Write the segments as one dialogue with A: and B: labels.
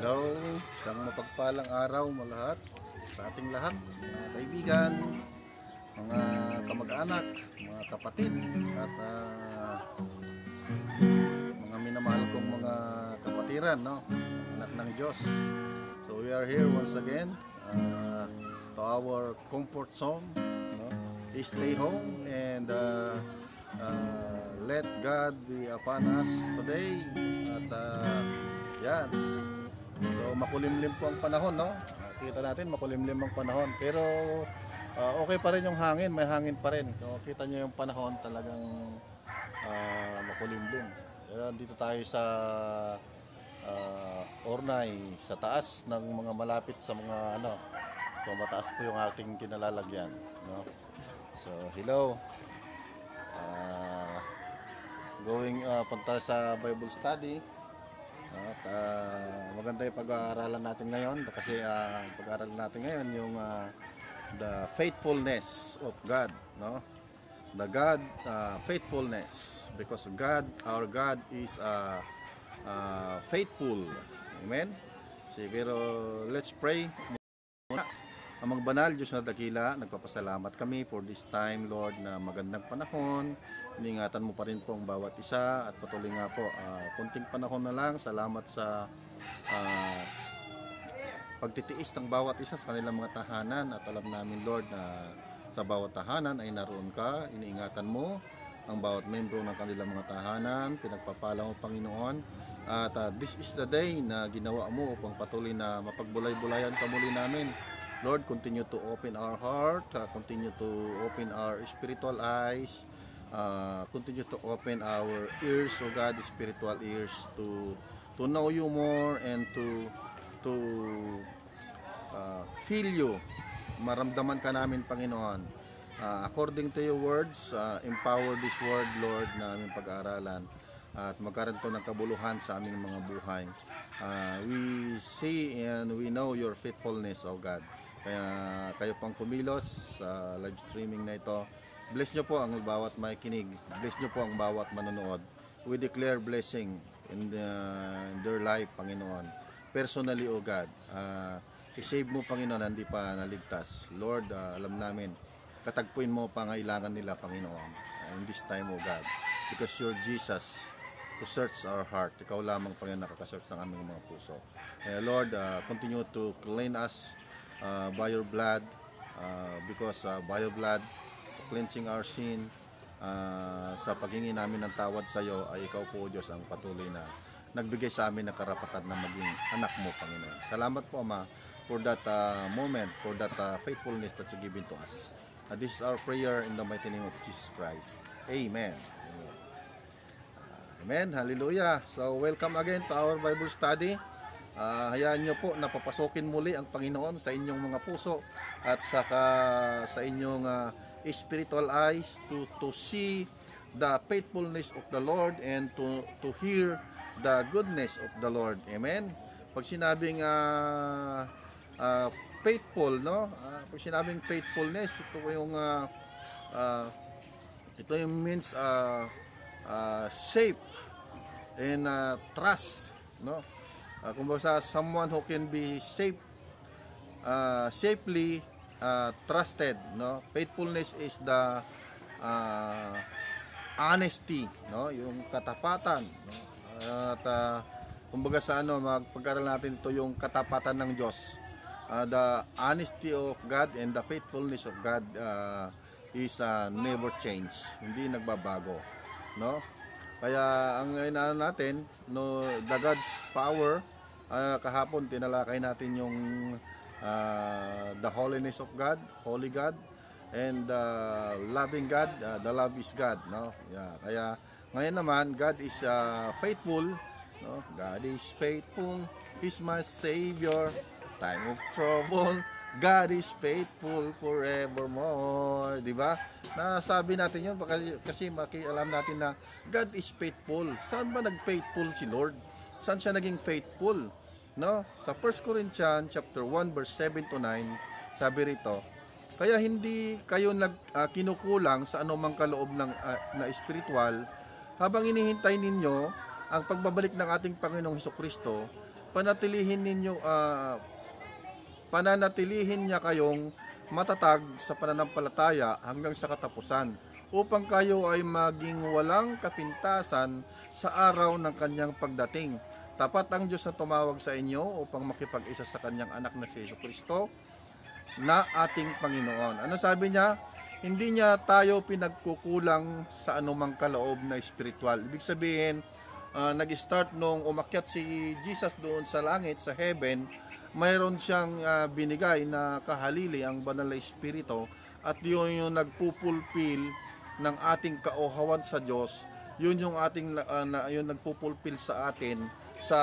A: Hello, isang mapagpalang araw mo lahat sa ating lahat, mga kaibigan, mga kamag-anak, mga kapatid, at mga minamahal kong mga kapatiran, no? Anak ng Diyos. So we are here once again to our comfort zone, no? Stay home and let God be upon us today. At yan. So makulimlim po ang panahon, no? Kita natin makulimlim ang panahon, pero okay pa rin yung hangin, may hangin pa rin. So kita niyo yung panahon talagang makulimlim. Pero dito tayo sa Ornay, sa taas ng mga malapit sa mga ano. So mataas po yung ating kinalalagyan, no? So hello. Going punta sa Bible study. At maganda yung pag-aaralan natin ngayon kasi pag-aaralan natin ngayon yung the faithfulness of God, no? The God faithfulness, because God, our God is faithful. Amen. Siguro let's pray muna. Amang banal, Diyos na dakila, nagpapasalamat kami for this time, Lord, na magandang panahon. Iningatan mo pa rin po ang bawat isa at patuloy nga po, kunting panahon na lang. Salamat sa pagtitiis ng bawat isa sa kanilang mga tahanan. At alam namin, Lord, na sa bawat tahanan ay naroon ka. Iniingatan mo ang bawat membro ng kanilang mga tahanan. Pinagpapala mo, Panginoon. At this is the day na ginawa mo upang patuloy na mapagbulay-bulayan ka muli namin. Lord, continue to open our heart, continue to open our spiritual eyes, continue to open our ears, oh God, spiritual ears, to know you more and to feel you. Maramdaman ka namin, Panginoon. According to your words, empower this word, Lord, na aming pag-aaralan at magkaroon to ng kabuluhan sa aming mga buhay. We see and we know your faithfulness, oh God. Kaya kayo pang kumilos sa live streaming na ito. Bless nyo po ang bawat makikinig. Bless nyo po ang bawat manonood. We declare blessing in their life, Panginoon. Personally, O God. I-save mo, Panginoon, hindi pa naligtas. Lord, alam namin, katagpuin mo pangailangan nila, Panginoon. In this time, O God. Because you're Jesus who search our heart. Ikaw lamang, Panginoon, nakakasearch ng aming mga puso. Lord, continue to clean us by your blood, because by your blood, cleansing our sin, sa paghingi namin ng tawad sa iyo, ay ikaw po, Diyos, ang patuloy na nagbigay sa amin ng karapatan na maging anak mo, Panginoon. Salamat po, Ama, for that moment, for that faithfulness that you given to us. This is our prayer in the mighty name of Jesus Christ. Amen. Amen. Amen. Hallelujah. So, welcome again to our Bible study. Hayaan nyo po na papasokin muli ang Panginoon sa inyong mga puso at saka sa inyong spiritual eyes to see the faithfulness of the Lord and to hear the goodness of the Lord. Amen. Pag sinabing faithful, no? Pag sinabing faithfulness, ito yung means safe and trust, no? Kumbaga, someone who can be safely trusted, no? Faithfulness is the honesty, no? Yung katapatan, no? At kumbaga sa magpag-aral natin ito yung katapatan ng Diyos. The honesty of God and the faithfulness of God is never change, hindi nagbabago, no? Kaya ang inaano natin, no, the God's power, kahapon tinalakay natin yung the holiness of God, holy God, and loving God, the love is God, no? Yeah, kaya ngayon naman, God is faithful, no? God is faithful, He's my Savior, time of trouble, God is faithful forevermore. Diba? Nasabi natin yun kasi alam natin na God is faithful. Saan ba nag-faithful si Lord? Saan siya naging faithful? No? Sa 1 Corinthians chapter 1 verse 7 to 9, sabi rito, kaya hindi kayo kinukulang sa anumang kaloob na espiritual habang inihintay ninyo ang pagbabalik ng ating Panginoong Hesukristo pananatilihin niya kayong matatag sa pananampalataya hanggang sa katapusan, upang kayo ay maging walang kapintasan sa araw ng kanyang pagdating. Tapat ang Diyos na tumawag sa inyo upang makipag-isa sa kanyang anak na si Jesucristo na ating Panginoon. Ano sabi niya? Hindi niya tayo pinagkukulang sa anumang kaloob na spiritual. Ibig sabihin, nag-start nung umakyat si Jesus doon sa langit, sa heaven, mayroon siyang binigay na kahalili, ang banal na espiritu, at yun yung nagpupulpil ng ating kauhawan sa Diyos. Yun yung ating yun nagpupulpil sa atin sa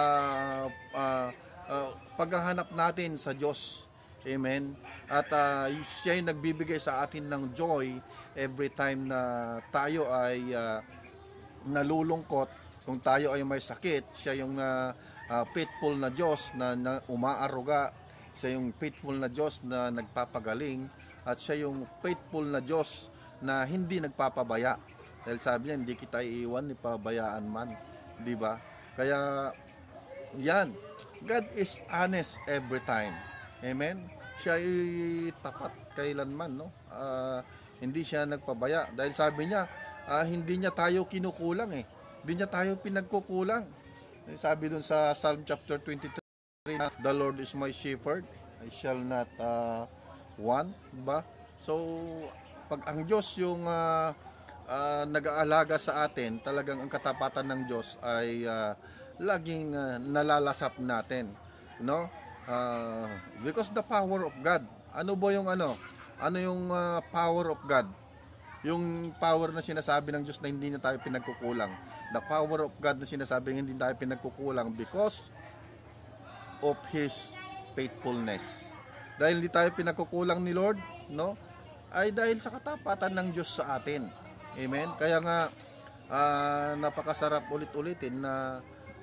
A: paghahanap natin sa Diyos. Amen. At siya yung nagbibigay sa atin ng joy every time na tayo ay nalulungkot. Kung tayo ay may sakit, siya yung faithful na Diyos na umaaruga. Siya yung faithful na Diyos na nagpapagaling. At siya yung faithful na Diyos na hindi nagpapabaya. Dahil sabi niya, hindi kita iiwan ni pabayaan man. Di ba? Kaya, yan. God is honest every time. Amen? Siya ay tapat kailanman, no? Hindi siya nagpabaya. Dahil sabi niya, hindi niya tayo kinukulang eh. Hindi niya tayo pinagkukulang. Sabi dun sa Psalm chapter 23, the Lord is my shepherd, I shall not want. Diba? So, pag ang Diyos yung nag-aalaga sa atin, talagang ang katapatan ng Diyos ay laging nalalasap natin. No? Because the power of God. Ano ba yung ano? Ano yung power of God? Yung power na sinasabi ng Diyos na hindi na tayo pinagkukulang. The power of God na sinasabi na hindi tayo pinagkukulang because of His faithfulness. Dahil hindi tayo pinagkukulang ni Lord, no? Ay dahil sa katapatan ng Diyos sa atin. Amen? Kaya nga, napakasarap ulit-ulitin na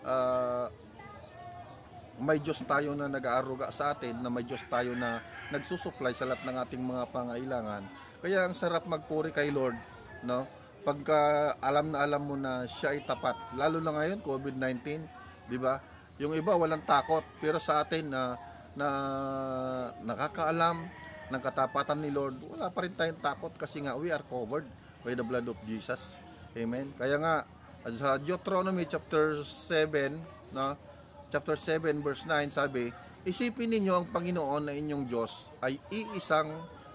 A: may Diyos tayo na nag-aaruga sa atin, na may Diyos tayo na nagsusupply sa lahat ng ating mga pangailangan. Kaya ang sarap magpuri kay Lord, no? Pagka alam na alam mo na siya ay tapat. Lalo na ngayon, COVID-19, di ba? Yung iba walang takot, pero sa atin na nakakaalam ng katapatan ni Lord, wala pa rin tayong takot kasi nga we are covered by the blood of Jesus. Amen. Kaya nga sa Deuteronomy chapter 7, no? Chapter 7 verse 9 sabi, isipin ninyo ang Panginoon na inyong Diyos ay iisang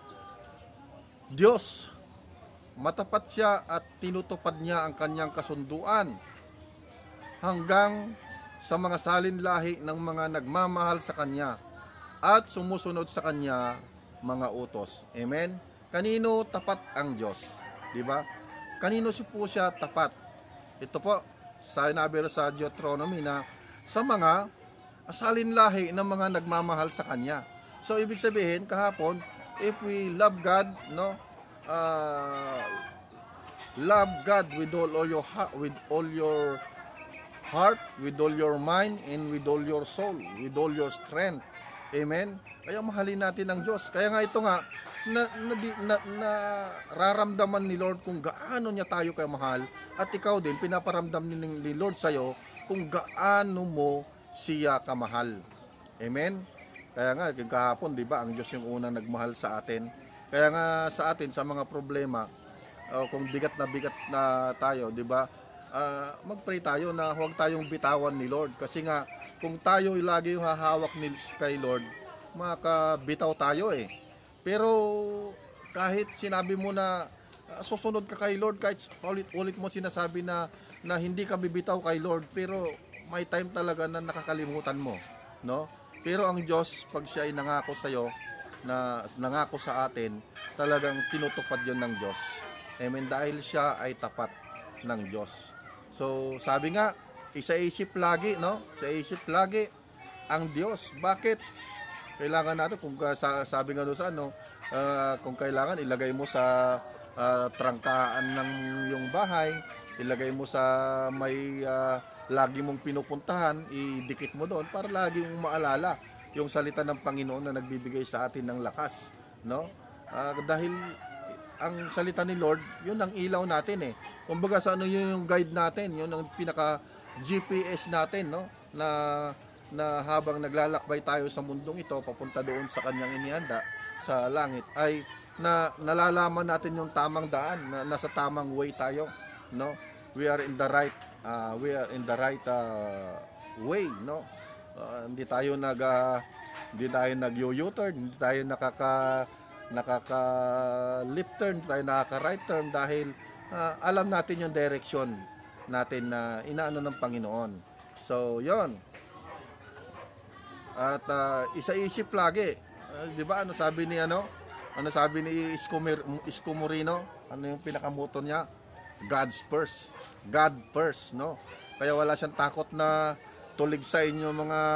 A: Diyos. Matapat siya at tinutupad niya ang kanyang kasunduan hanggang sa mga salinlahi ng mga nagmamahal sa kanya at sumusunod sa kanya mga utos. Amen? Kanino tapat ang Diyos? Diba? Kanino po siya tapat? Ito po, sinabi sa Deuteronomy na sa mga salinlahi ng mga nagmamahal sa kanya. So, ibig sabihin, kahapon, if we love God, no, love God with all your heart, with all your heart, with all your mind, and with all your soul, with all your strength. Amen. Kaya mahalin natin ang Diyos. Kaya nga ito nga nararamdaman ni Lord kung gaano niya tayo kamahal, at ikaw din pinaparamdam ni Lord sa iyo kung gaano mo siya kamahal. Amen. Kaya nga kahapon, 'di ba, ang Diyos yung unang nagmahal sa atin. Kaya nga sa atin sa mga problema, kung bigat na tayo, 'di ba? Mag-pray tayo na huwag tayong bitawan ni Lord, kasi nga kung tayo lagi yung hahawak kay Lord, makabitaw tayo eh. Pero kahit sinabi mo na susunod ka kay Lord, kahit ulit mo sinasabi na hindi ka bibitaw kay Lord, pero may time talaga na nakakalimutan mo, no? Pero ang Diyos, pag siya ay nangako sa iyo, na nangako sa atin, talagang tinutupad 'yon ng Diyos. Amen, dahil siya ay tapat ng Diyos. So, sabi nga, isa-isip lagi, no? Isa-isip lagi ang Diyos. Bakit? Kailangan natin, kung sabi nga doon sa kung kailangan ilagay mo sa trangkaan ng yung bahay, ilagay mo sa may lagi mong pinupuntahan, idikit mo doon para lagi mong maalala yung salita ng Panginoon na nagbibigay sa atin ng lakas, no? Dahil ang salita ni Lord, yun ang ilaw natin eh. Kumbaga sa yun yung guide natin, yun ang pinaka GPS natin, no? Na na habang naglalakbay tayo sa mundong ito papunta doon sa kanyang inihanda sa langit ay nalalaman natin yung tamang daan, na nasa tamang way tayo, no? We are in the right way, no? Hindi tayo nag-U-turn, hindi tayo nakaka left turn, hindi tayo nakaka right turn dahil alam natin yung direction natin na inaano ng Panginoon. So, yon. At isa-isip lagi. 'Di ba? Ano sabi ni Isko Moreno? Ano yung pinakamoto niya? God's first. God first, no? Kaya wala siyang takot na tuligsain yung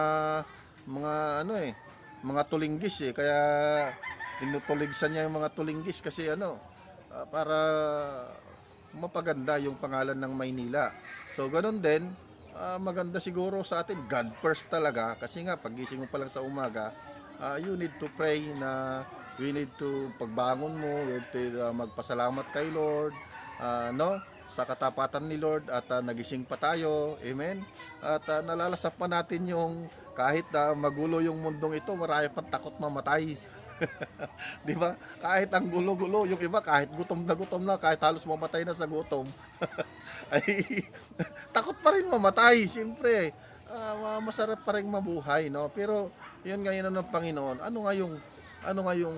A: mga tulinggis eh. Kaya tinutuligsan niya yung mga tulinggis kasi para mapaganda yung pangalan ng Maynila. So, ganun din, maganda siguro sa atin, God first talaga. Kasi nga, pagising mo pa lang sa umaga, you need to pray na we need to, pagbangon mo, we need to magpasalamat kay Lord, no? Sa katapatan ni Lord at nagising pa tayo. Amen? At nalalasap pa natin yung kahit magulo yung mundong ito, marami pang takot mamatay. Di ba? Kahit ang gulo-gulo, yung iba kahit gutom na, kahit halos mamatay na sa gutom, ay takot pa rin mamatay. Siyempre, masarap pa rin mabuhay, no? Pero yun ngayon ng Panginoon, ano nga yung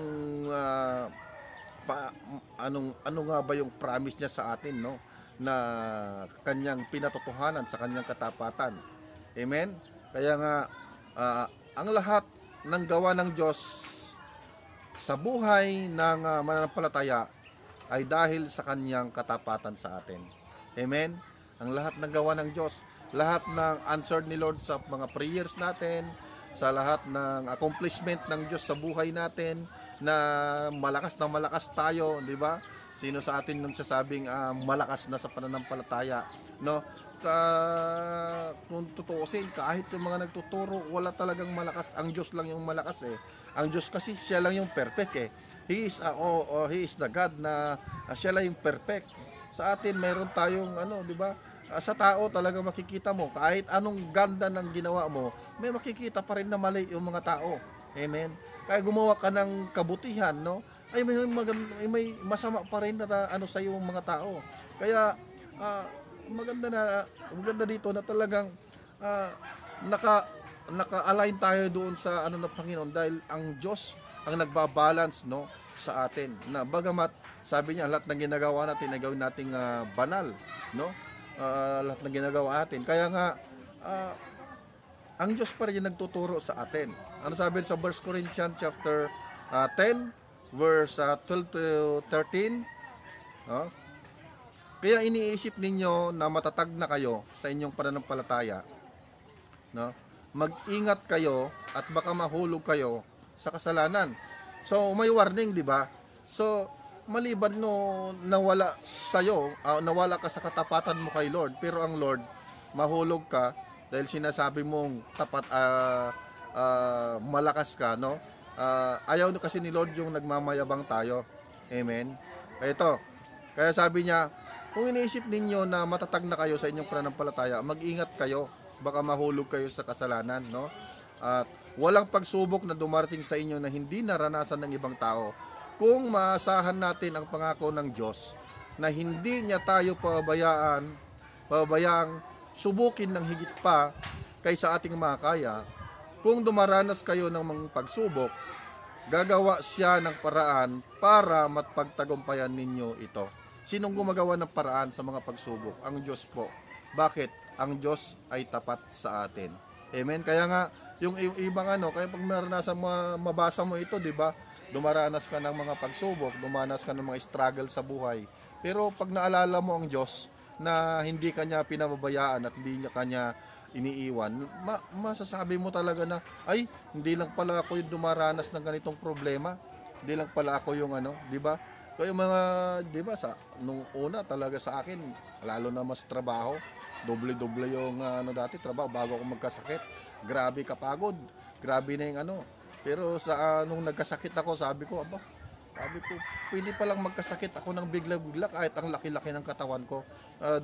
A: ano nga ba yung promise niya sa atin, no? Na kanyang pinatotohanan sa kanyang katapatan. Amen? Kaya nga ang lahat ng gawa ng Diyos sa buhay ng mananampalataya ay dahil sa kanyang katapatan sa atin. Amen? Ang lahat ng gawa ng Diyos, lahat ng answered ni Lord sa mga prayers natin, sa lahat ng accomplishment ng Diyos sa buhay natin, na malakas tayo, di ba? Sino sa atin nung sasabing malakas na sa pananampalataya, no? Kung tutuusin, kahit yung mga nagtuturo, wala talagang malakas. Ang Diyos lang yung malakas eh. Ang Diyos kasi siya lang yung perfect eh. He is the God na siya lang yung perfect. Sa atin mayroon tayong di ba? Sa tao talaga makikita mo kahit anong ganda ng ginawa mo, may makikita pa rin na mali yung mga tao. Amen. Kaya gumawa ka ng kabutihan, no? Ay may masama pa rin na sa yung mga tao. Kaya maganda dito na talagang naka-align tayo doon sa ng Panginoon dahil ang Diyos ang nagbabalance, no, sa atin. Na bagamat sabi niya lahat ng ginagawa natin ay gawin nating banal, no? Lahat ng ginagawa natin. Kaya nga ang Diyos pa rin yung nagtuturo sa atin. Ano sabi sa 1 Corinthians chapter 10 verse 12 to 13? Kaya iniisip ninyo na matatag na kayo sa inyong pananampalataya, no? Mag-ingat kayo at baka mahulog kayo sa kasalanan. So may warning, di ba? So maliban no nawala nawala ka sa katapatan mo kay Lord, pero ang Lord mahulog ka dahil sinasabi mong tapat malakas ka, no? Ayaw no kasi ni Lord yung nagmamayabang tayo. Amen. Kaya sabi niya, kung iniisip ninyo na matatag na kayo sa inyong pananampalataya, mag-ingat kayo, baka mahulog kayo sa kasalanan, no? At walang pagsubok na dumarating sa inyo na hindi naranasan ng ibang tao. Kung maasahan natin ang pangako ng Diyos na hindi niya tayo pabayaang subukin ng higit pa kaysa ating makakaya, kung dumaranas kayo ng mga pagsubok, gagawa siya ng paraan para mapagtagumpayan ninyo ito. Sinong gumagawa ng paraan sa mga pagsubok? Ang Diyos po. Bakit? Ang Diyos ay tapat sa atin. Amen? Kaya nga, yung ibang kaya pag maranasan mabasa mo ito, di ba? Dumaranas ka ng mga pagsubok, dumaranas ka ng mga struggle sa buhay. Pero pag naalala mo ang Diyos na hindi kanya pinababayaan at hindi niya kanya iniiwan, masasabi mo talaga na, ay, hindi lang pala ako yung dumaranas ng ganitong problema. Hindi lang pala ako yung di ba? Kaya yung mga, di ba, nung una talaga sa akin, lalo na mas trabaho, doble-doble yung dati trabaho bago ako magkasakit. Grabe kapagod, grabe na yung Pero nung nagkasakit ako, sabi ko, pwede palang magkasakit ako ng bigla-bigla kahit ang laki-laki ng katawan ko.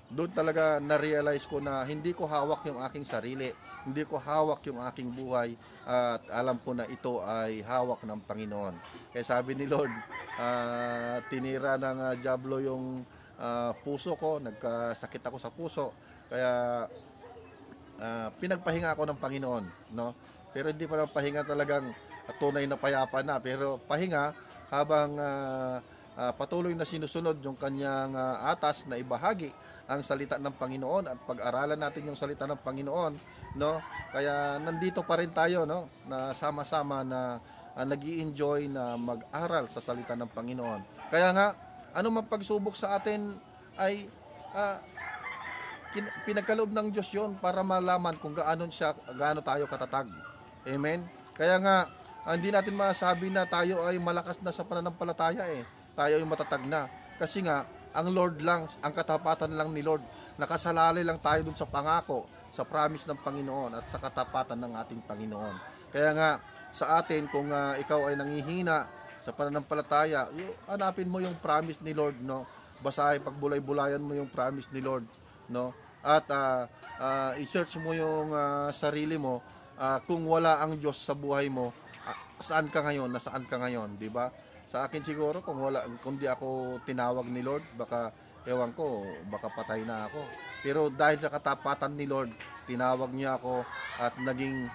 A: doon talaga na-realize ko na hindi ko hawak yung aking sarili, hindi ko hawak yung aking buhay, at alam ko na ito ay hawak ng Panginoon. Kaya sabi ni Lord, tinira ng diablo yung puso ko, nagkasakit ako sa puso, kaya pinagpahinga ako ng Panginoon, no? Pero hindi pa ng pahinga talagang tunay na payapa na, pero pahinga habang patuloy na sinusunod yung kanyang atas na ibahagi ang salita ng Panginoon at pag-aralan natin yung salita ng Panginoon, no? Kaya nandito pa rin tayo, no? Na sama-sama na nag-i-enjoy na mag-aral sa salita ng Panginoon. Kaya nga, ano man pagsubok sa atin ay pinagkaloob ng Diyos yon para malaman kung gaano tayo katatag. Amen? Kaya nga, hindi natin masabi na tayo ay malakas na sa pananampalataya Tayo ay matatag na. Kasi nga, ang Lord lang, ang katapatan lang ni Lord. Nakasalalay lang tayo dun sa pangako, sa promise ng Panginoon at sa katapatan ng ating Panginoon. Kaya nga, sa atin, kung ikaw ay nangihina sa pananampalataya, hanapin mo yung promise ni Lord, no? Basahin, pagbulay-bulayan mo yung promise ni Lord, no? At i-search mo yung sarili mo, kung wala ang Diyos sa buhay mo, saan ka ngayon, nasaan ka ngayon, di ba? Sa akin siguro, kung di ako tinawag ni Lord, baka, ewan ko, baka patay na ako. Pero dahil sa katapatan ni Lord, tinawag niya ako at naging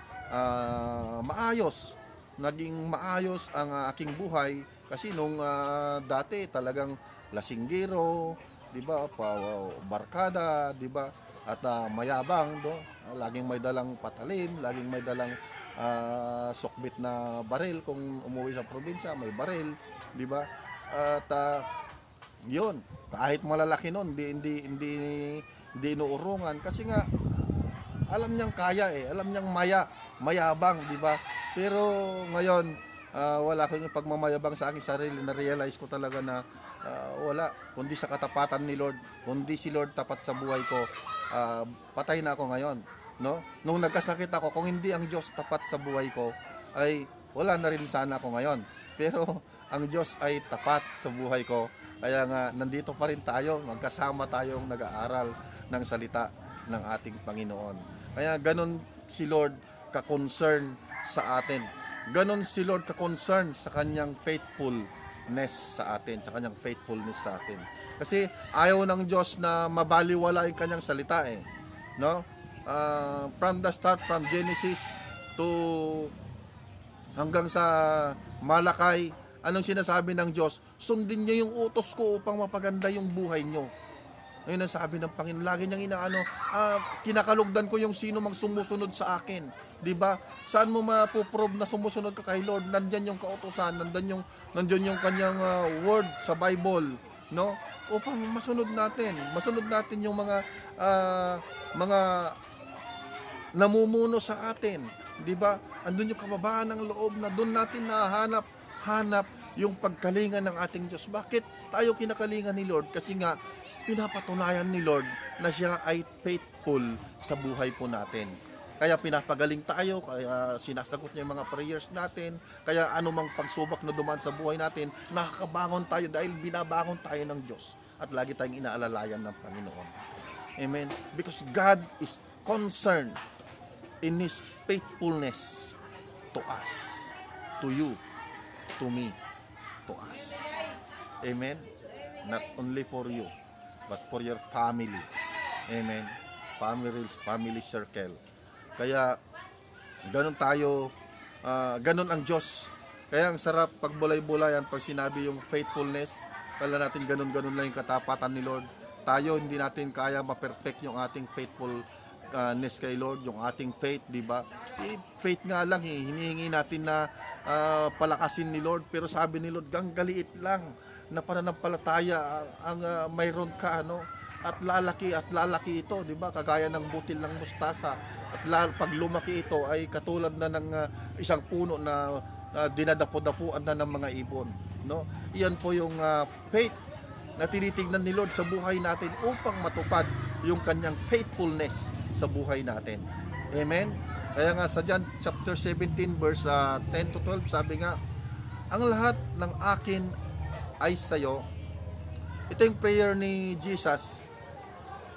A: maayos ang aking buhay. Kasi nung dati talagang lasinggero, di ba, barkada, di ba, at mayabang, laging may dalang patalim, laging may dalang sukbit na baril. Kung umuwi sa probinsya, may baril, di ba? At yun, kahit malalaki nun, hindi inuurungan kasi nga alam niyang kaya alam niyang mayabang, di ba? Pero ngayon, wala akong pagmamayabang sa aking sarili. Na-realize ko talaga na wala, kundi sa katapatan ni Lord, kundi si Lord tapat sa buhay ko, patay na ako ngayon, no? Nung nagkasakit ako, kung hindi ang Diyos tapat sa buhay ko, ay wala na rin sana ako ngayon. Pero ang Diyos ay tapat sa buhay ko. Kaya nga, nandito pa rin tayo, magkasama tayong nag-aaral ng salita ng ating Panginoon. Kaya ganon si Lord ka-concern sa atin. Ganon si Lord ka-concern sa kanyang faithfulness sa atin, sa kanyang faithfulness sa atin. Kasi ayaw ng Diyos na mabaliwala yung kanyang salita no? From the start, from Genesis to hanggang sa Malakay, anong sinasabi ng Diyos? Sundin niyo yung utos ko upang mapaganda yung buhay niyo. Ayun ang sabi ng Panginoon. Lagi niyang kinakalugdan ko yung sino mang sumusunod sa akin. Diba? Saan mo mapuprove na sumusunod ka kay Lord? Nandyan yung kautusan, nandyan yung kanyang word sa Bible, no? Upang masunod natin yung mga namumuno sa atin. Diba? Andun yung kababaan ng loob na doon natin hanap yung pagkalinga ng ating Diyos. Bakit tayo kinakalinga ni Lord? Kasi nga, pinapatunayan ni Lord na siya ay faithful sa buhay po natin. Kaya pinapagaling tayo, kaya sinasagot niya yung mga prayers natin, kaya anumang pagsubok na dumaan sa buhay natin, nakakabangon tayo dahil binabangon tayo ng Diyos at lagi tayong inaalalayan ng Panginoon. Amen? Because God is concerned in His faithfulness to us, to you, to me, to us. Amen? Not only for you, but for your family. Amen. Family circle. Kaya ganun tayo, ganun ang Diyos. Kaya ang sarap pagbulay-bulayan pag sinabi yung faithfulness. Kala natin ganun-ganun lang yung katapatan ni Lord. Tayo hindi natin kaya ma-perfect yung ating faithfulness kay Lord, yung ating faith, di ba? Faith nga lang, hinihingi natin na palakasin ni Lord, pero sabi ni Lord, galiit lang na pananampalataya ang mayroon ka, at lalaki ito, di ba? Kagaya ng butil ng mustasa, at pag lumaki ito ay katulad na ng isang puno na dinadapo-dapuan na ng mga ibon, no? Iyan po yung faith na tinitingnan ni Lord sa buhay natin upang matupad yung kanyang faithfulness sa buhay natin. Amen? Kaya nga sa John chapter 17 verse 10 to 12, sabi nga, ang lahat ng akin ay sa'yo. Ito yung prayer ni Jesus.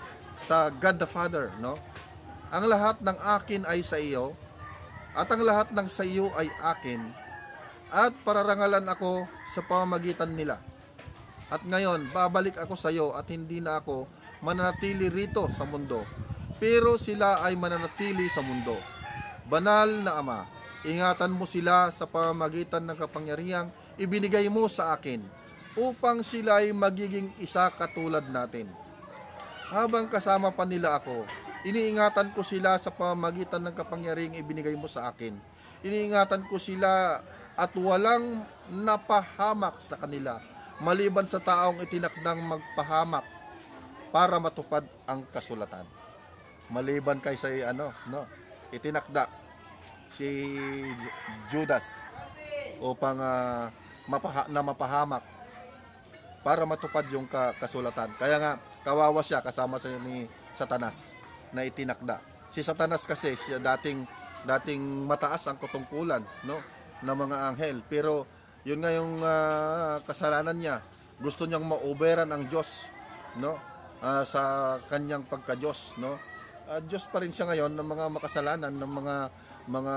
A: sa God the Father, no? Ang lahat ng akin ay sa iyo, at ang lahat ng sa iyo ay akin, at pararangalan ako sa pamamagitan nila. At ngayon, babalik ako sa iyo at hindi na ako mananatili rito sa mundo, pero sila ay mananatili sa mundo. Banal na Ama, ingatan mo sila sa pamamagitan ng kapangyarihang ibinigay mo sa akin, upang sila ay magiging isa katulad natin. Habang kasama pa nila ako, iniingatan ko sila sa pamamagitan ng kapangyarihang ibinigay mo sa akin. Iniingatan ko sila at walang napahamak sa kanila, maliban sa taong itinakdang magpahamak para matupad ang kasulatan. Maliban kay sa itinakda si Judas upang mapahamak para matupad yung kasulatan. Kaya nga kawawa siya kasama sa ni Satanas na itinakda. Si Satanas kasi siya dating mataas ang katungkulan, no, ng mga anghel, pero yun nga yung kasalanan niya. Gusto niyang maoberan ang Diyos, no, sa kanyang pagka-Diyos, no. Diyos pa rin siya ngayon ng mga makasalanan, ng mga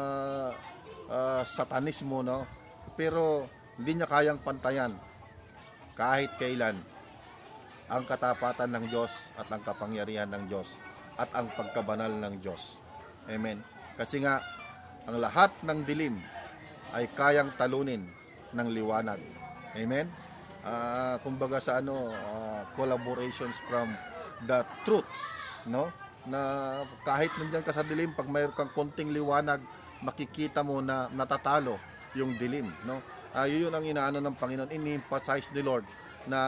A: satanismo, no, pero hindi niya kayang pantayan kahit kailan ang katapatan ng Diyos at ang kapangyarihan ng Diyos at ang pagkabanal ng Diyos. Amen. Kasi nga ang lahat ng dilim ay kayang talunin ng liwanag. Amen. Kumbaga sa collaborations from the truth, no? Na kahit nandiyan ka sa dilim, pag mayroon kang konting liwanag, makikita mo na natatalo yung dilim, no? Yun ang inaano ng Panginoon, ini-emphasize ni Lord na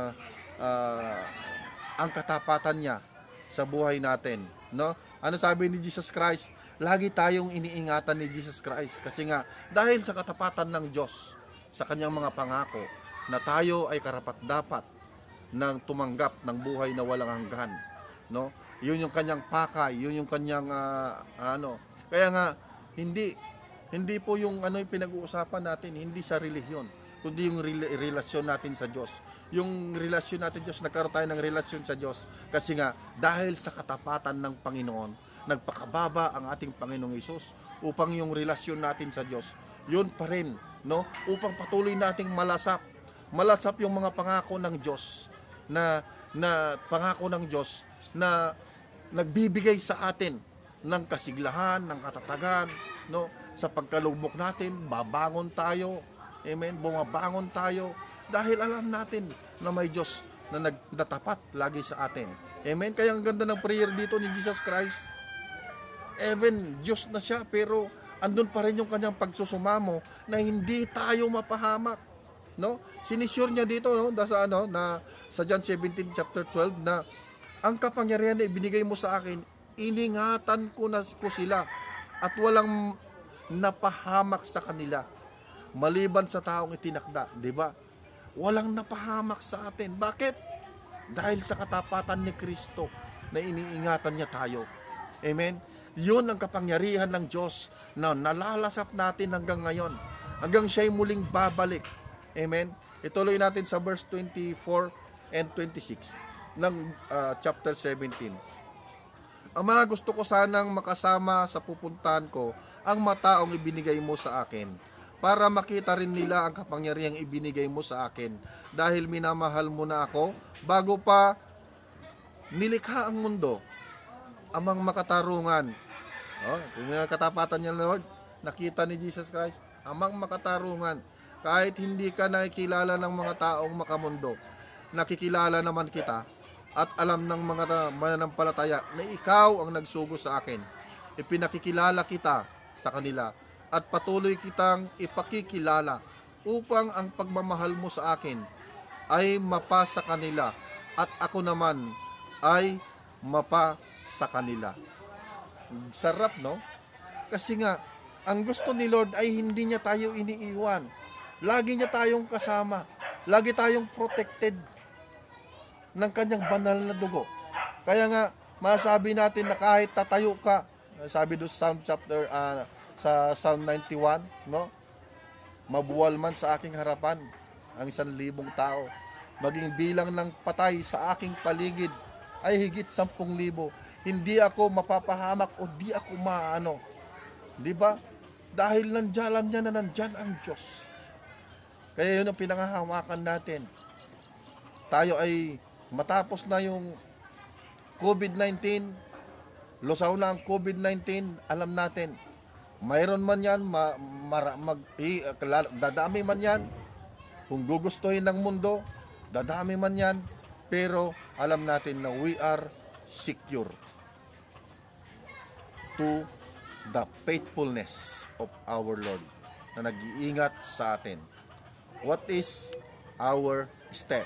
A: ang katapatan niya sa buhay natin, no? Ano sabi ni Jesus Christ? Lagi tayong iniingatan ni Jesus Christ kasi nga dahil sa katapatan ng Diyos sa kanyang mga pangako na tayo ay karapat-dapat ng tumanggap ng buhay na walang hanggan, no? Yun yung kanyang pakay, yun yung kanyang Kaya nga hindi po yung yung pinag-uusapan natin, hindi sa relihiyon, kundi yung relasyon natin sa Diyos. Yung relasyon natin sa Diyos, nagkaroon tayo ng relasyon sa Diyos kasi nga dahil sa katapatan ng Panginoon, nagpakababa ang ating Panginoong Hesus upang yung relasyon natin sa Diyos, yun pa rin, no? Upang patuloy nating malasap yung mga pangako ng Diyos na pangako ng Diyos na nagbibigay sa atin ng kasiglahan, ng katatagan, no? Sa pagkalugmok natin, babangon tayo. Amen. Bumabangon tayo dahil alam natin na may Diyos na nagtatapat lagi sa atin. Amen. Kaya ang ganda ng prayer dito ni Jesus Christ. Even Diyos na siya, pero andun pa rin yung kanyang pagsusumamo na hindi tayo mapahamak, no? Sinisure niya dito, no, sa John 17 chapter 12 na ang kapangyarihan na ibinigay mo sa akin, iningatan ko sila at walang napahamak sa kanila maliban sa taong itinakda, di ba? Walang napahamak sa atin. Bakit? Dahil sa katapatan ni Kristo na iniingatan niya tayo. Amen? Yun ang kapangyarihan ng Diyos na nalalasap natin hanggang ngayon, hanggang siya'y muling babalik. Amen? Ituloy natin sa verse 24 and 26 ng chapter 17. Ama, gusto ko sanang makasama sa pupuntahan ko ang mataong ibinigay mo sa akin, para makita rin nila ang kapangyarihang ibinigay mo sa akin, dahil minamahal mo na ako bago pa nilikha ang mundo. Amang makatarungan. Yung katapatan niya, Lord, nakita ni Jesus Christ, amang makatarungan. Kahit hindi ka nakikilala ng mga taong makamundo, nakikilala naman kita at alam ng mga mananampalataya na ikaw ang nagsugo sa akin. Ipinakikilala kita sa kanila at patuloy kitang ipakikilala upang ang pagmamahal mo sa akin ay mapa sa kanila at ako naman ay mapa sa kanila. Sarap, no? Kasi nga, ang gusto ni Lord ay hindi niya tayo iniiwan. Lagi niya tayong kasama. Lagi tayong protected ng kanyang banal na dugo. Kaya nga, masabi natin na kahit tatayo ka, sabi doon sa Psalm 91, no? Mabuwal man sa aking harapan ang 1,000 tao, maging bilang ng patay sa aking paligid, ay higit 10,000. Hindi ako mapapahamak o di ako maano. Di ba? Dahil alam niya na nandyan ang Diyos. Kaya yun ang pinangahawakan natin. Tayo ay matapos na yung COVID-19, lusaw na ang COVID-19, alam natin, mayroon man yan, dadami man yan, kung gugustuhin ng mundo, dadami man yan, pero alam natin na we are secure to the faithfulness of our Lord na nag-iingat sa atin. What is our step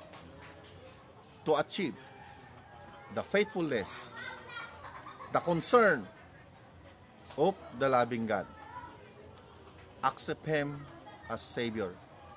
A: to achieve the faithfulness, the concern of the loving God? Accept Him as Savior.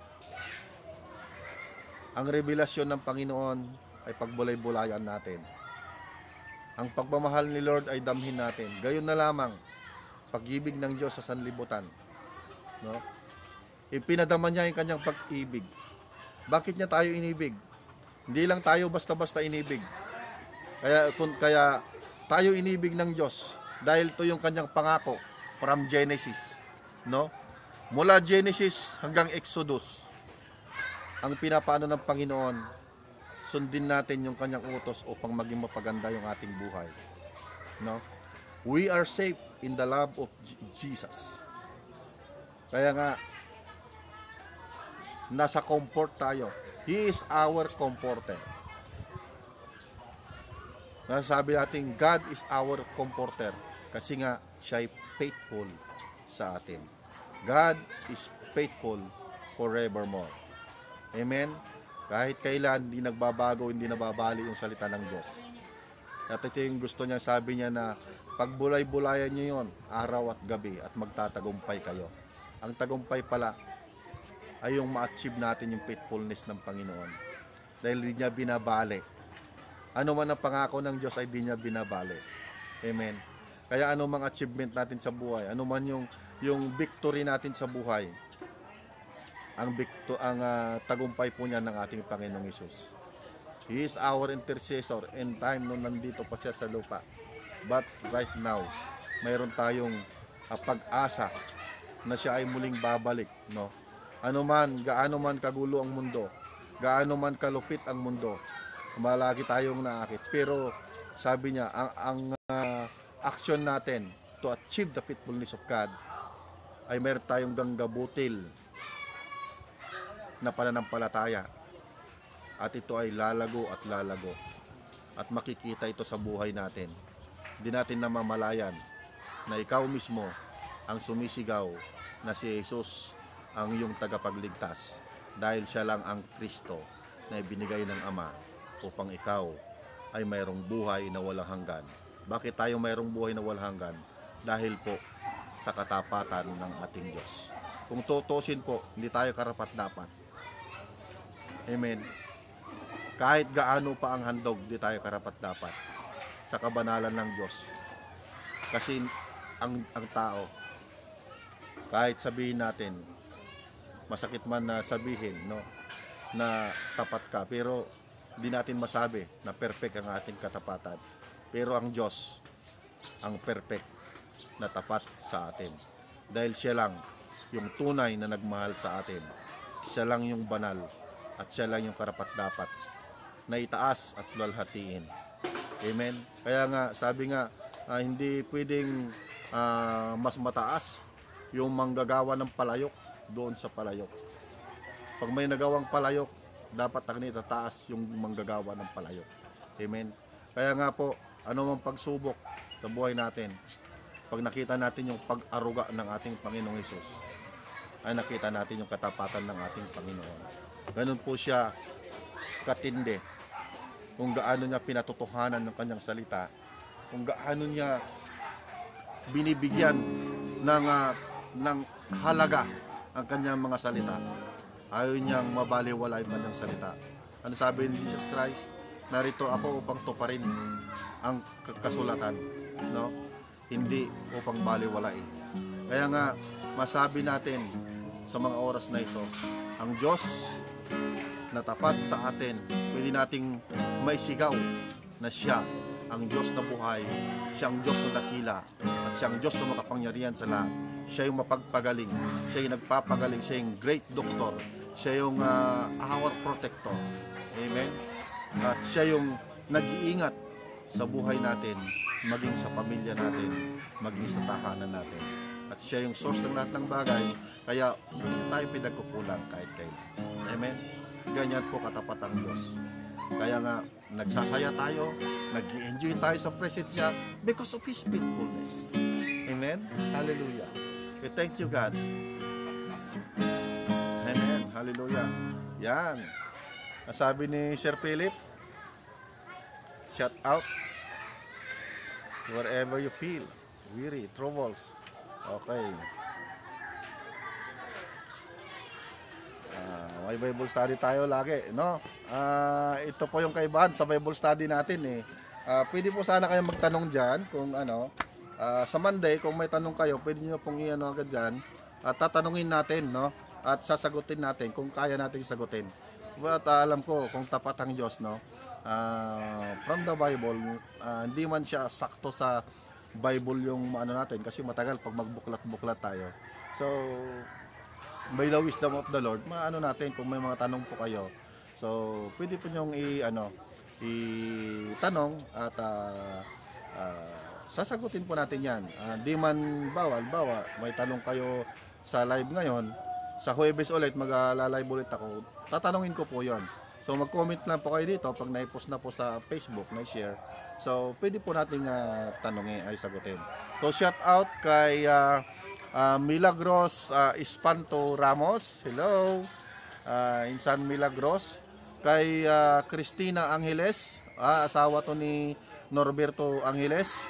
A: Ang revelasyon ng Panginoon ay pagbulay-bulayan natin. Ang pagmamahal ni Lord ay damhin natin. Gayon na lamang, pag-ibig ng Diyos sa sanlibutan. No? Ipinadama niya yung kanyang pag-ibig. Bakit niya tayo inibig? Hindi lang tayo basta-basta inibig. Kaya tayo inibig ng Diyos dahil ito yung kanyang pangako from Genesis. No? Mula Genesis hanggang Exodus, ang pinapaano ng Panginoon, sundin natin yung kanyang utos upang maging mapaganda yung ating buhay. No? We are safe in the love of Jesus. Kaya nga, nasa comfort tayo. He is our comforter. Nasabi natin, God is our comforter. Kasi nga, siya ay faithful sa atin. God is faithful forevermore. Amen? Kahit kailan, hindi nagbabago, hindi nababali yung salita ng Diyos. At ito yung gusto niya, sabi niya na pagbulay-bulayan niyo yon araw at gabi at magtatagumpay kayo. Ang tagumpay pala ay yung ma-achieve natin yung faithfulness ng Panginoon. Dahil hindi niya binabali. Ano man ang pangako ng Diyos ay hindi niya binabali. Amen? Kaya ano mang achievement natin sa buhay, ano man yung victory natin sa buhay, ang tagumpay po niya ng ating Panginoong Hesus. He is our intercessor in time nung nandito pa siya sa lupa. But right now, mayroon tayong pag-asa na siya ay muling babalik. No? Gaano man kagulo ang mundo, gaano man kalupit ang mundo, malagi tayong naakit. Pero sabi niya, ang action natin to achieve the faithfulness of God ay meron tayong ganggabutil na pananampalataya. At ito ay lalago at lalago. At makikita ito sa buhay natin. Hindi natin namamalayan na ikaw mismo ang sumisigaw na si Jesus ang iyong tagapagligtas. Dahil siya lang ang Kristo na ibinigay ng Ama upang ikaw ay mayroong buhay na walang hanggan. Bakit tayo mayroong buhay na walang hanggan? Dahil po sa katapatan ng ating Diyos. Kung tutusin po, hindi tayo karapat-dapat. Amen. Kahit gaano pa ang handog, di tayo karapat-dapat sa kabanalan ng Diyos. Kasi ang tao, kahit sabihin natin, masakit man na sabihin, no, na tapat ka, pero di natin masabi na perfect ang ating katapatan. Pero ang Diyos, ang perfect na tapat sa atin. Dahil siya lang yung tunay na nagmahal sa atin. Siya lang yung banal at siya lang yung karapat-dapat na itaas at luwalhatiin. Amen? Kaya nga, sabi nga, hindi pwedeng mas mataas yung manggagawa ng palayok doon sa palayok. Pag may nagawang palayok, dapat ang itataas yung manggagawa ng palayok. Amen? Kaya nga po, ano mang pagsubok sa buhay natin, pag nakita natin yung pag-aruga ng ating Panginoong Hesus, ay nakita natin yung katapatan ng ating Panginoon. Ganun po siya katindi kung gaano niya pinatutuhanan ng kanyang salita, kung gaano niya binibigyan ng halaga ang kanyang mga salita. Ayaw niyang mabaliwala yung kanyang salita. Ano sabi ni Jesus Christ? Narito ako upang tuparin ang kasulatan, no? Hindi upang baliwalain. Kaya nga, masabi natin sa mga oras na ito, ang Diyos na tapat sa atin, pwede nating maisigaw na siya ang Diyos na buhay, siya ang Diyos na dakila, at siya ang Diyos na makapangyarihan sa lahat. Siya yung mapagpagaling, siya yung nagpapagaling, siya yung great doctor, siya yung our protector. Amen? At siya yung nag-iingat sa buhay natin, maging sa pamilya natin, maging sa tahanan natin. At siya yung source ng lahat ng bagay, kaya tayo pinagkukulang kahit kailan. Amen? Ganyan po katapat ang Diyos. Kaya nga, nagsasaya tayo, nag-enjoy tayo sa presence niya because of His faithfulness. Amen? Hallelujah. We thank you, God. Amen. Hallelujah. Yan. Sabi ni Sir Philip, shout out wherever you feel weary, troubles. Okay. May Bible study tayo lagi, no? Ito po yung kaibahan sa Bible study natin eh. Pwede po sana kayong magtanong diyan kung ano, sa Monday kung may tanong kayo, pwede niyo pong i-ano agad diyan at tatanungin natin, no? At sasagutin natin kung kaya nating sagutin. But alam ko kung tapat ang Diyos, no? From the Bible, hindi man siya sakto sa Bible yung ano natin kasi matagal pag magbuklat-buklat tayo. So, by the wisdom of the Lord, maano natin kung may mga tanong po kayo. So, pwede po nyong i-tanong at sasagutin po natin yan. Di man bawal, may tanong kayo sa live ngayon, sa Huwebes ulit, mag-live ulit ako, tatanungin ko po yon. So, mag-comment lang po kayo dito pag na-post na po sa Facebook, na-share. So, pwede po natin tanongin ay sagutin. So, shout out kay Milagros Espanto Ramos. Hello. Insan Milagros. Kay Cristina Angeles, asawa to ni Norberto Angeles.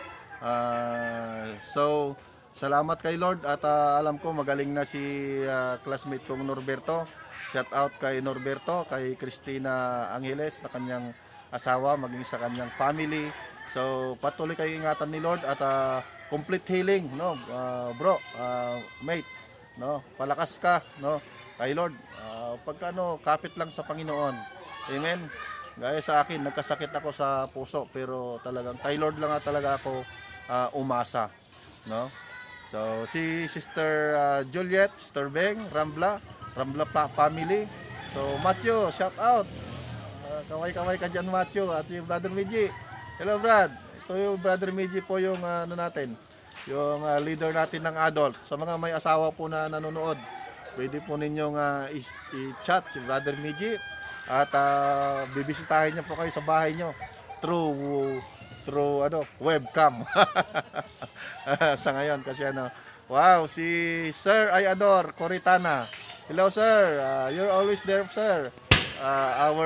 A: So, salamat kay Lord at alam ko magaling na si classmate kong Norberto. Shout out kay Norberto, kay Cristina Angeles na kanyang asawa, maging sa kanyang family. So, patuloy kayo ingatan ni Lord at complete healing, no? Bro, mate, no? Palakas ka, no? Kay Lord, pagka kapit lang sa Panginoon. Amen. Gaya sa akin, nagkasakit ako sa puso pero talagang kay Lord lang talaga ako umasa, no? So, si Sister Juliet, Sister Beng, Rambla family. So, Matthew, shout out. Kaway-kaway ka dyan, Matthew. At si Brother Miji. Hello, Brad. Ito yung Brother Miji po yung natin. Yung leader natin ng adult. Sa mga may asawa po na nanonood, pwede po ninyong i-chat si Brother Miji. At bibisitahin niyo po kayo sa bahay niyo through webcam. Sa ngayon kasi wow, si Sir Ayador Coritana. Hello sir, you're always there sir. Our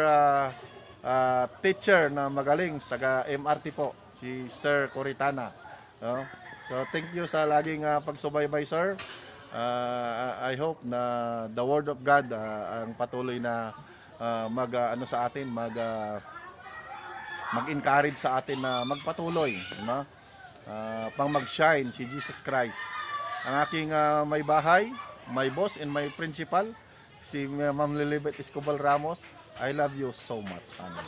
A: teacher na magaling taga MRT po, si Sir Coritana. No? So thank you sa laging pagsubaybay sir. I hope na the word of God ang patuloy na sa atin, mag-encourage sa atin na magpatuloy, no? Pang mag-shine si Jesus Christ. Ang aking may bahay, my boss and my principal, si Ma'am Lilibet Escobar Ramos, I love you so much, honey.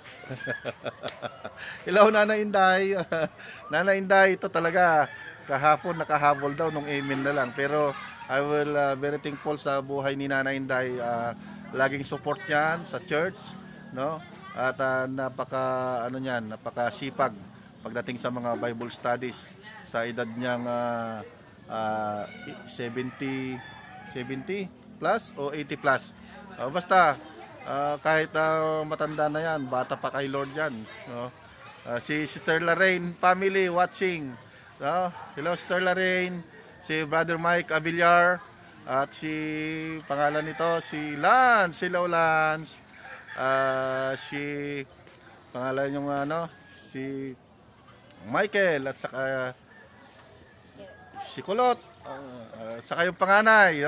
A: Hello, Nana Inday. Nana Inday, ito talaga, kahapon nakahabol daw nung amen na lang. Pero I will very thankful sa buhay ni Nana Inday. Laging support niyan sa church, no? At napakasipag pagdating sa mga Bible studies sa edad niyang 70 plus o 80 plus. Basta kahit matanda na yan, bata pa kay Lord yan, no? Si Sister Lorraine family watching, no? Hello Sister Lorraine, si Brother Mike Avillar, at si pangalan nito si Lance, hello Lance. Si pangalan yung si Michael at saka si Kulot, saka yung panganay,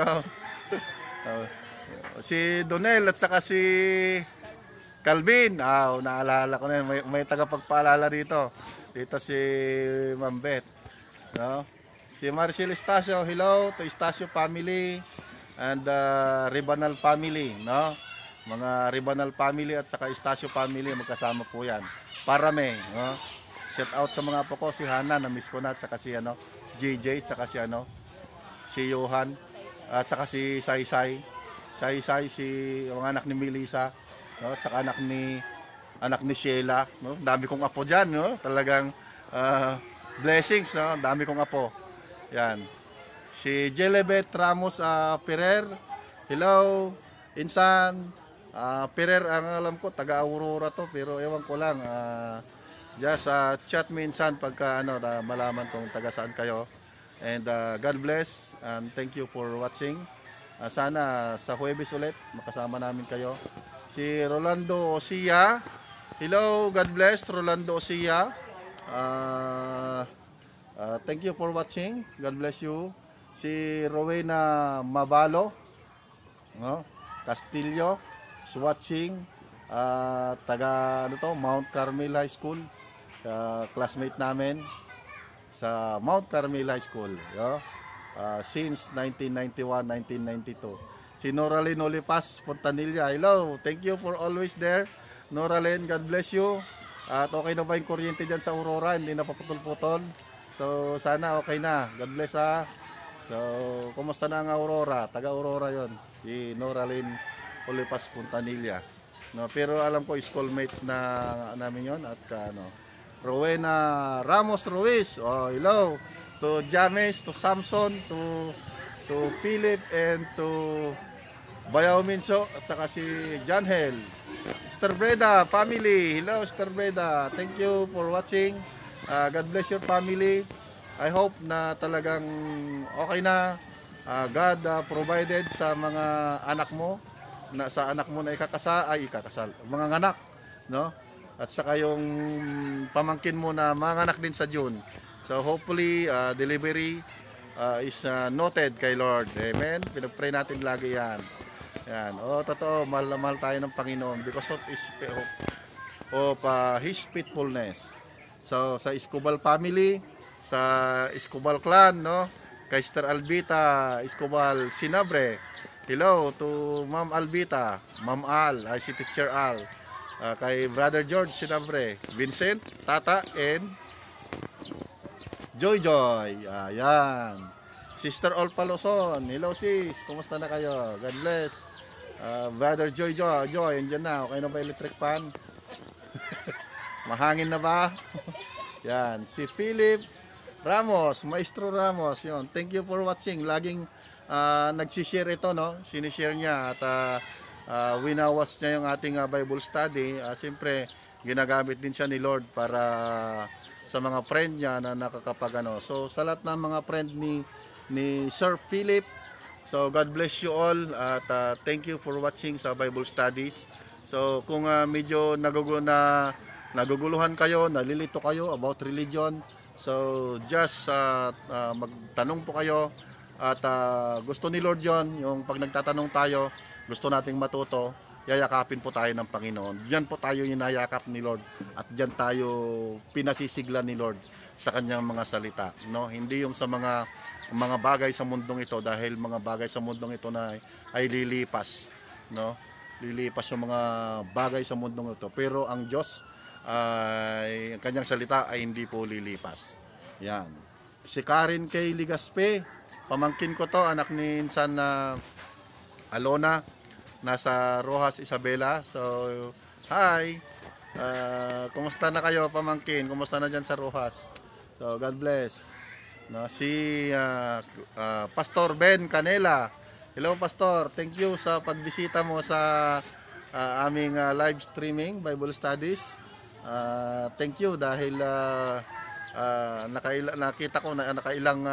A: si Donel at saka si Calvin. Naalala ko na yun. May tagapagpaalala dito si Ma'am Beth, no? Si Marcel Estacio, hello to Estacio family and Ribanal family, no? mga Ribanal family at saka Estacio family, magkasama po yan. Parame, no? Shout out sa mga apo ko, si Hana, na-miss ko na, at saka si JJ, at saka si Johan, at saka si Saysay. Saysay, si mga anak ni Melissa, no? At saka anak ni Sheila, no? Dami kong apo diyan, no? Talagang blessings, no? Dami kong apo. Yan. Si Jelebet Ramos Ferrer. Hello, Insan. Ferrer, ang alam ko taga Aurora to, pero ewan ko lang. Just chat me Insan pagka malaman kung taga saan kayo. And God bless and thank you for watching. Sana sa Huwebes ulit makasama namin kayo. Si Rolando Osia. Hello, God bless Rolando Osia. Thank you for watching. God bless you. Si Rowena Mabalo, no? Castillo is watching. Taga Mount Carmel High School. Classmate namin sa Mount Carmel High School, yo. Since 1991-1992. Si Noralyn Olipas Fontanilla. Hello, thank you for always there. Noralyn, God bless you. At okay na ba yung kuryente dyan sa Aurora? Hindi na paputol-putol. So sana okay na. God bless ha. So kumusta na ang Aurora? Taga Aurora yon. Si Noralyn Olipas Fontanilla. No, pero alam ko schoolmate na namin yon. At Rowena Ramos Ruiz. Oh, hello to James, to Samson, to Philip, and to Bayaw Minso, at saka si Janhel. Mr. Breda family. Hello Mr. Breda. Thank you for watching. God bless your family. I hope na talagang okay na. God provided sa mga anak mo, sa anak mo na ikakasal, mga anak, no? At saka yung pamangkin mo na mga anak din sa June. So hopefully delivery is noted kay Lord. Amen. Pinag-pray natin lagi yan. Yan. Totoo, mahal na mahal tayo ng Panginoon because of His faithfulness. So sa Escobal family, sa Escobal clan, no? Kay Sister Albita Escobal Sinabre. Hello to Ma'am Albita, Ma'am Al, si Teacher Al. Kay Brother George Sinabre, Vincent, Tata, and Joy. Ayan. Sister Olpa Luzon. Hello sis, kumusta na kayo? God bless. Brother Joy, andyan na. Okay na ba electric fan? Mahangin na ba? Yan. Si Philip Ramos, Maestro Ramos. Yun. Thank you for watching. Laging nagsishare ito, no? Sinishare niya at winawas niya yung ating Bible study. Siyempre, ginagamit din siya ni Lord para sa mga friend niya na nakakapag So, sa lahat ng mga friend ni Sir Philip, so God bless you all at thank you for watching sa Bible studies. So, kung medyo naguguluhan kayo, nalilito kayo about religion, so just magtanong po kayo at gusto ni Lord yon, yung pag nagtatanong tayo, gusto nating matuto, yayakapin po tayo ng Panginoon. Diyan po tayo hinayakap ni Lord at diyan tayo pinasisigla ni Lord sa kanyang mga salita, no? Hindi yung sa mga bagay sa mundong ito, dahil mga bagay sa mundong ito na ay lilipas, no? Lilipas yung mga bagay sa mundong ito, pero ang Diyos ay ang kanyang salita ay hindi po lilipas. Yan. Si Karen K. Ligaspe, pamangkin ko to, anak ni Insan Alona, nasa Rojas, Isabela. So, hi! Kumusta na kayo, pamangkin? Kumusta na dyan sa Rojas? So, God bless. No, si Pastor Ben Canela. Hello, Pastor. Thank you sa pagbisita mo sa aming live streaming, Bible Studies. Thank you dahil nakita ko na nakailang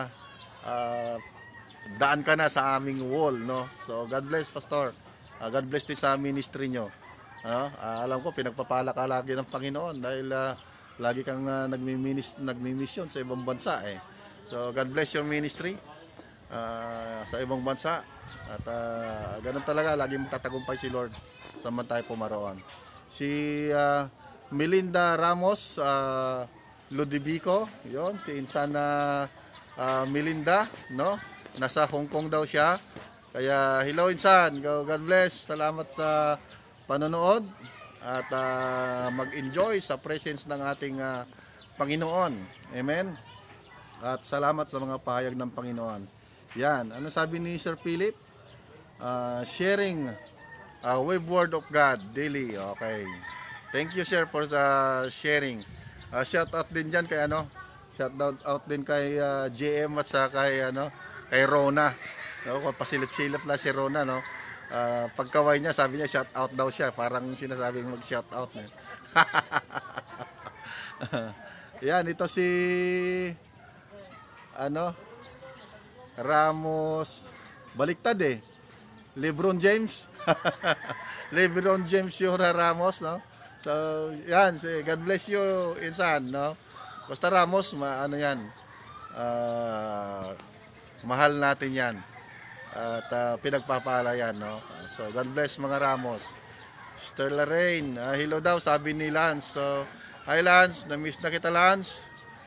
A: daan ka na sa aming wall, no? So God bless, Pastor. God bless din sa ministry nyo. Alam ko pinagpapala ka lagi ng Panginoon dahil lagi kang nagmi-mission sa ibang bansa eh. So God bless your ministry sa ibang bansa at ganun talaga, lagi magtatagumpay si Lord sa man tayo pumaroon. Si Melinda Ramos Ludibico, yon si Insana Melinda, no? Nasa Hong Kong daw siya. Kaya hello insan, God bless. Salamat sa panonood at mag-enjoy sa presence ng ating Panginoon. Amen. At salamat sa mga pahayag ng Panginoon. Yan, ano sabi ni Sir Philip? Sharing with Word of God daily. Okay. Thank you sir for the sharing. Shout out din diyan kay shout out din kay JM at sa kay Rona. No, pasilip-silip lang si Rona, no. Pagkaway niya, sabi niya shout out daw siya, parang sinasabing mag shout out na. Yan, ito si Ramos, baliktad eh. LeBron James. LeBron James yung Ramos, no. So, yan, God bless you, insan, no. Basta Ramos, yan. Mahal natin yan. At pinagpapala yan, no. So, God bless mga Ramos. Sister Lorraine, hello daw, sabi ni Lance. So, hi Lance, na-miss na kita Lance.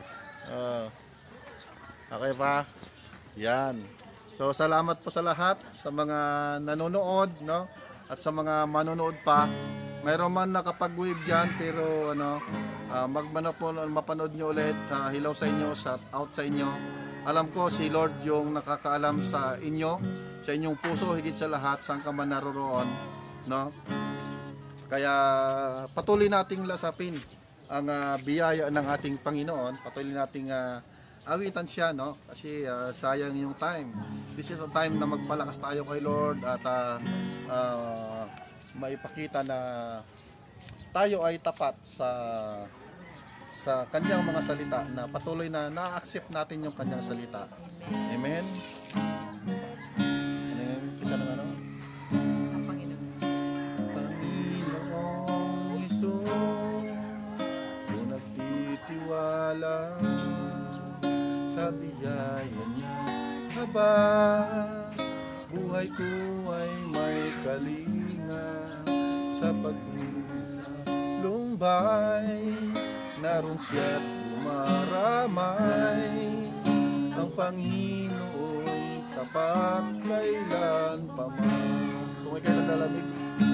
A: Okay pa? Yan. So, salamat po sa lahat, sa mga nanonood, no? At sa mga manonood pa. Mayroon man nakapag-wave dyan, pero mapanood nyo ulit. Hello sa inyo, shout out sa inyo. Alam ko si Lord yung nakakaalam sa inyo, sa inyong puso, higit sa lahat, saan ka man naroroon, no? Kaya patuloy nating lasapin ang biyaya ng ating Panginoon, patuloy nating awitan siya, no? Kasi sayang yung time. This is a time na magpalakas tayo kay Lord at maipakita na tayo ay tapat sa kanyang mga salita, na patuloy na na-accept natin yung kanyang salita. Amen. Isa ng Panginoong Hesus, kung nagtitiwala sa biyaya niya, buhay ko ay may kalinga sa paglumbay. Naroon siya't umaramay, ang Panginoon tapat kailan pa man. Kung ika'y naglalamig,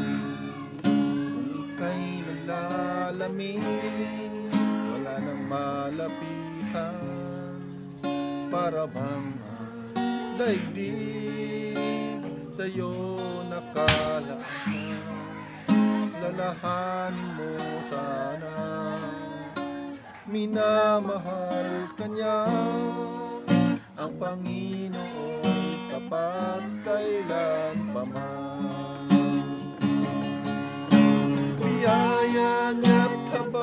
A: wala nang malapitan, para bang ang daigdig sa'yo nakalaan. Lalahanin mo sana, minamahal ka niya, ang Panginoon tapat kailan pa man. Biyaya niya't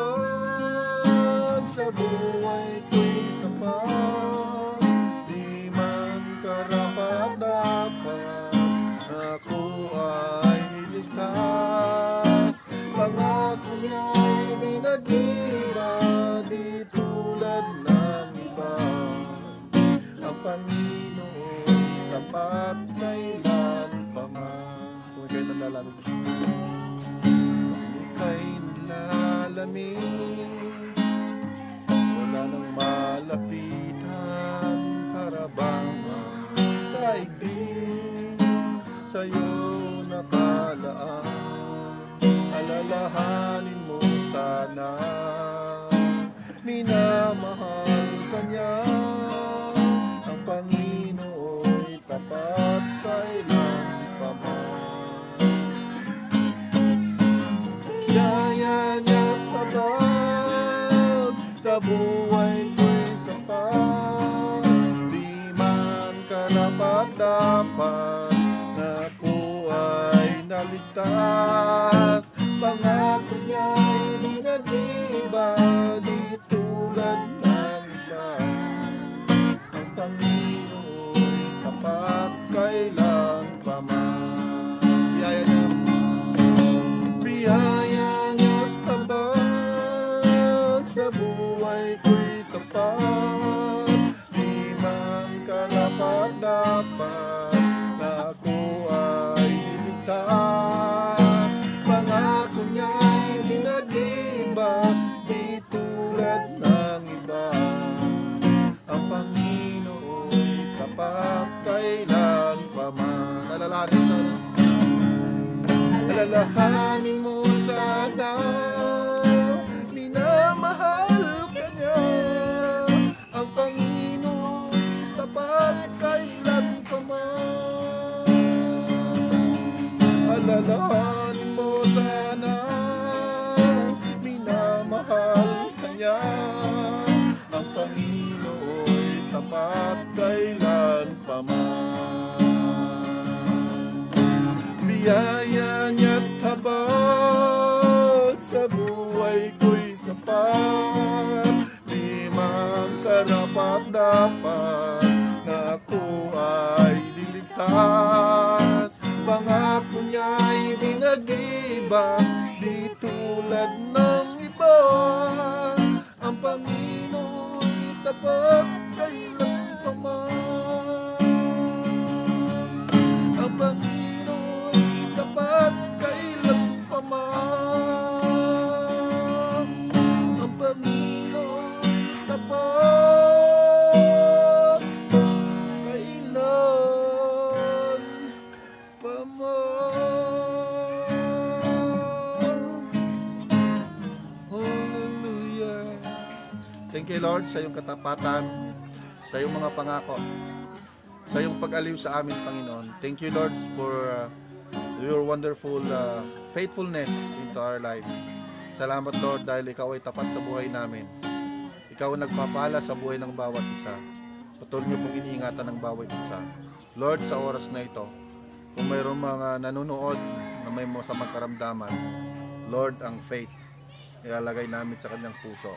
A: habag sa buhay ko'y sapat, di man karapat-dapat ako ay niligtas. Pangako niya'y binagira, di tulad ng iba, ang Panginoon tapat kailan pa man. Kung ika'y nalalamig, wala nang malapitan, karabang daigdig sa'yo nakalaan. Alalahanin mo sana, minamahal ka niya, ang Panginoon tapat kailan pa man. Biyaya niya't habag sa buhay ko'y sapat, di man karapat-dapat ako ay naligtas. Pangako niya'y di nag-iba, di tulad ng iba, ang Panginoon tapat kailan pa man. Biyaya niya, biyaya niya't habag sa buhay ko'y tapat, di man karapat-dapat na ako ay niligtas. Pangako niya'y natin to. Alalahanin mo sana, minamahal ka niya, ang Panginoon tapat kailan pa man. Alalahanin mo sana, minamahal ka niya, ang Panginoon tapat kailan pa man. Biyaya niya't habang sa buhay ko'y sapat, di man karapat-dapat na ako ay liligtas. Pangako niya'y binag-iba, di tulad ng iba, ang Panginoon tapat kailan pa man. Ang Panginoon tapat kailan pa man. Ang Panginoon tapat kailan pa man. Hallelujah. Thank you, Lord, sa iyong katapatan, sa iyong mga pangako, sa iyong pag-aliw sa amin, Panginoon. Thank you, Lord, for your wonderful faithfulness into our life. Salamat, Lord, dahil ikaw ay tapat sa buhay namin. Ikaw ang nagpapala sa buhay ng bawat isa. Patuloy niyo pong iniingatan ng bawat isa. Lord, sa oras na ito, kung mayroong mga nanonood na may masamang karamdaman, Lord, ang faith, ilalagay namin sa kanyang puso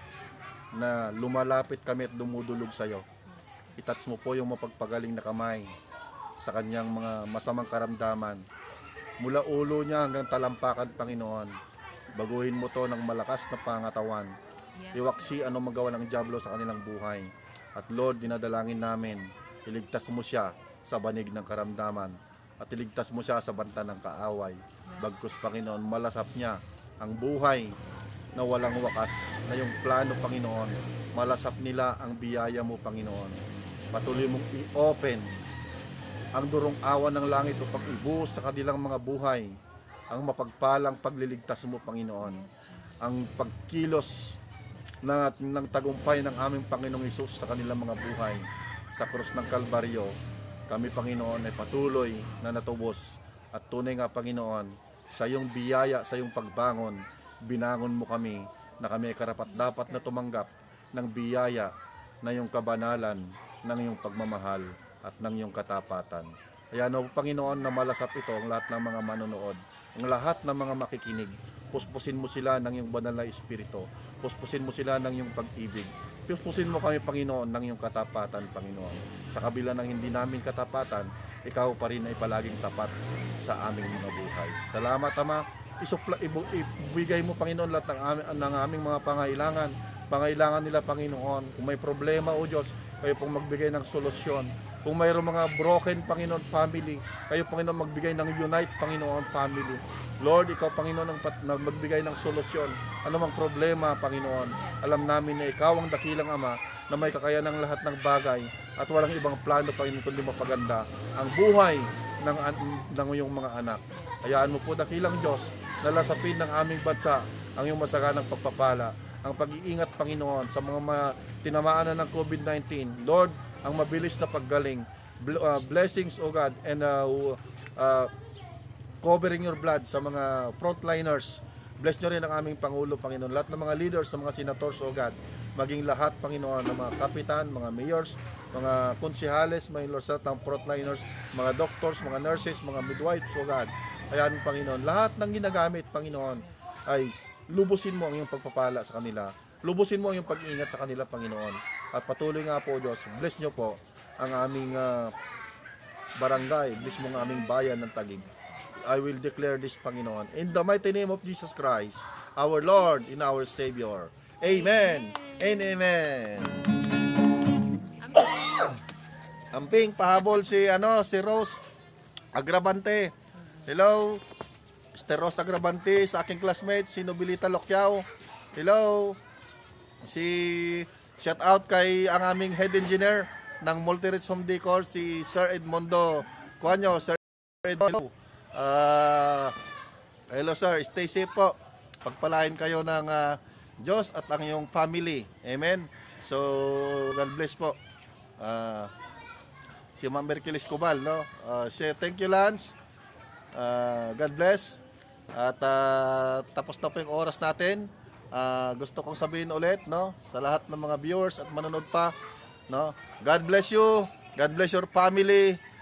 A: na lumalapit kami at dumudulog sa iyo. Itats mo po yung mapagpagaling na kamay sa kanyang mga masamang karamdaman. Mula ulo niya hanggang talampakan, Panginoon. Baguhin mo to ng malakas na pangatawan. Iwaksi ano magawa ng dyablo sa kanilang buhay. At Lord, dinadalangin namin, iligtas mo siya sa banig ng karamdaman. At iligtas mo siya sa banta ng kaaway. Bagkus, Panginoon, malasap niya ang buhay na walang wakas, na yung plano, Panginoon. Malasap nila ang biyaya mo, Panginoon. Patuloy mong i-open ang durong awan ng langit upang ibuhos sa kanilang mga buhay ang mapagpalang pagliligtas mo, Panginoon. Ang pagkilos ng tagumpay ng aming Panginoong Hesus sa kanilang mga buhay sa krus ng Kalbaryo. Kami, Panginoon, ay patuloy na natubos at tunay nga, Panginoon, sa iyong biyaya, sa iyong pagbangon, binangon mo kami na kami ay karapat-dapat na tumanggap ng biyaya na iyong kabanalan, ng iyong pagmamahal at ng iyong katapatan. Kaya no, Panginoon, na malasap ito ang lahat ng mga manonood, ang lahat ng mga makikinig. Puspusin mo sila ng iyong banal na espiritu. Puspusin mo sila ng iyong pag-ibig. Puspusin mo kami, Panginoon, ng iyong katapatan, Panginoon. Sa kabila ng hindi namin katapatan, ikaw pa rin ay palaging tapat sa aming mga buhay. Salamat, Ama. Ibigay mo, Panginoon, lahat ng aming mga pangailangan nila, Panginoon. Kung may problema, O Diyos, kayo pong magbigay ng solusyon. Kung mayroong mga broken, Panginoon, family, kayo, Panginoon, magbigay ng unite, Panginoon, family. Lord, ikaw, Panginoon, ang magbigay ng solusyon. Ano mang problema, Panginoon, alam namin na ikaw ang dakilang Ama na may kakayahan ng lahat ng bagay at walang ibang plano, Panginoon, kundi mapaganda ang buhay ng iyong mga anak. Hayaan mo po, dakilang Diyos, na lasapin ng aming bansa ang iyong masaganang pagpapala, ang pag-iingat, Panginoon, sa mga tinamaan na ng COVID-19. Lord, ang mabilis na paggaling, blessings, O God, and covering your blood sa mga frontliners. Bless nyo rin ang aming Pangulo, Panginoon, lahat ng mga leaders, sa mga senators, O God, maging lahat, Panginoon, ng mga kapitan, mga mayors, mga konsihales, mga Lord, sa lahat ng frontliners, mga doctors, mga nurses, mga midwives, O God. Ayan, Panginoon, lahat ng ginagamit, Panginoon, ay lubusin mo ang iyong pagpapala sa kanila. Lubusin mo ang iyong pag-iingat sa kanila, Panginoon. At patuloy nga po, Diyos, bless nyo po ang aming barangay, bless mo ang aming bayan ng Taguig. I will declare this, Panginoon, in the mighty name of Jesus Christ, our Lord and our Savior. Amen and amen. Amping, pahabol si Rose Agrabante. Hello, Mr. Rose Agrabante, sa aking classmate, si Nobilita Lokyao. Hello. Shout out kay ang aming head engineer ng Multi-Rich Home Decor, si Sir Edmondo Cuanyo. Sir Hello sir, stay safe po. Pagpalain kayo ng Diyos at ang iyong family. Amen. So, God bless po. Si Ma'am Merkelis Cubal, no? Thank you, Lance. God bless. At tapos na po yung oras natin. Gusto kong sabihin ulit, no? Sa lahat ng mga viewers at manonood pa, no? God bless you. God bless your family.